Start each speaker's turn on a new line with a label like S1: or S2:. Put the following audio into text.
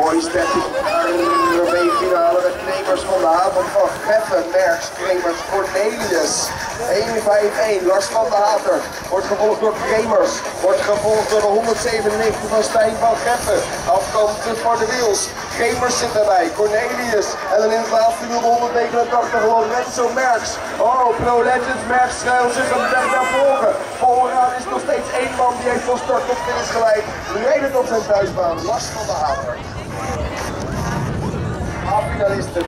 S1: Mooi start in de B-finale met Kremers van de Hater van Geffen, Merckx, Kremers, Cornelius. 1-5-1, Lars van de Hater wordt gevolgd door Kremers, wordt gevolgd door de 197 van Stijn van Geffen. Afkanten voor de Wiels, Kremers zit erbij, Cornelius en dan in het laatste wiel de 189 Lorenzo Merckx. Oh, Pro Legends Merckx schuilt zich een weg naar voren. Vooraan is nog steeds één man die heeft van start tot finish geleid. Rijdend op zijn thuisbaan, Lars van de Hater. Finalisten.